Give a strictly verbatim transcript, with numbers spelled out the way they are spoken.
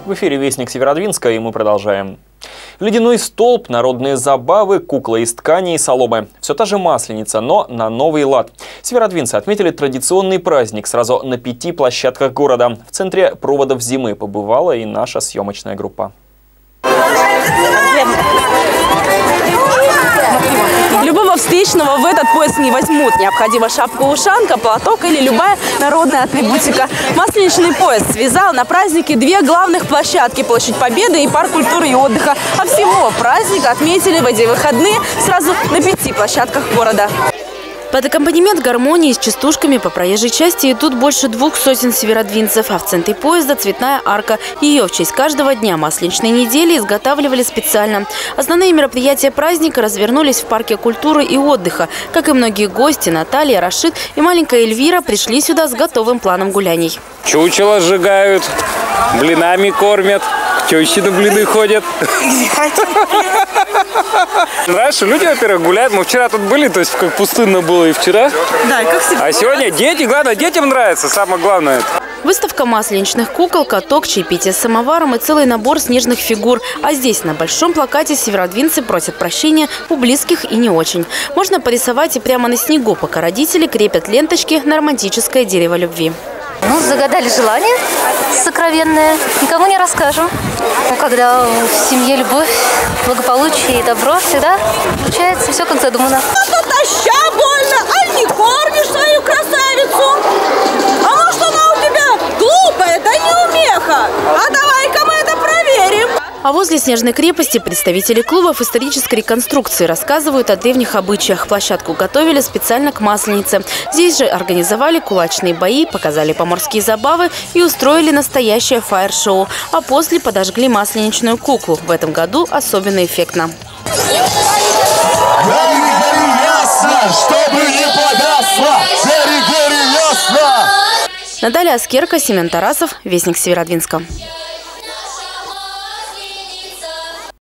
В эфире «Вестник Северодвинска», и мы продолжаем. Ледяной столб, народные забавы, кукла из ткани и соломы. Все та же Масленица, но на новый лад. Северодвинцы отметили традиционный праздник сразу на пяти площадках города. В центре проводов зимы побывала и наша съемочная группа. Любого встречного в этот поезд не возьмут. Необходима шапка-ушанка, платок или любая народная атрибутика. Масленичный поезд связал на празднике две главных площадки – Площадь Победы и Парк культуры и отдыха. А всего праздник отметили в эти выходные сразу на пяти площадках города. Под аккомпанемент гармонии с частушками по проезжей части идут больше двух сотен северодвинцев, а в центре поезда цветная арка. Ее в честь каждого дня Масленичной недели изготавливали специально. Основные мероприятия праздника развернулись в Парке культуры и отдыха. Как и многие гости, Наталья, Рашид и маленькая Эльвира пришли сюда с готовым планом гуляний. Чучело сжигают, блинами кормят, тещи на блины ходят. Раньше люди, во-первых, гуляют. Мы вчера тут были, то есть как пустынно было и вчера. Да, и как всегда. А сегодня дети, главное, детям нравится, самое главное. Выставка масленичных кукол, каток, чаепитие с самоваром и целый набор снежных фигур. А здесь на большом плакате северодвинцы просят прощения у близких и не очень. Можно порисовать и прямо на снегу, пока родители крепят ленточки на романтическое дерево любви. Ну, загадали желание сокровенное, никому не расскажем. Но когда в семье любовь, благополучие и добро, всегда получается все как задумано. Натоща больно, а не кормишь свою красавицу? А может, она у тебя глупая, да неумеха? А давай-ка мы это проверим. А возле Снежной крепости представители клубов исторической реконструкции рассказывают о древних обычаях. Площадку готовили специально к Масленице. Здесь же организовали кулачные бои, показали поморские забавы и устроили настоящее фаер-шоу. А после подожгли масленичную куклу. В этом году особенно эффектно. Наталья Аскерка, Семен Тарасов, Вестник Северодвинска.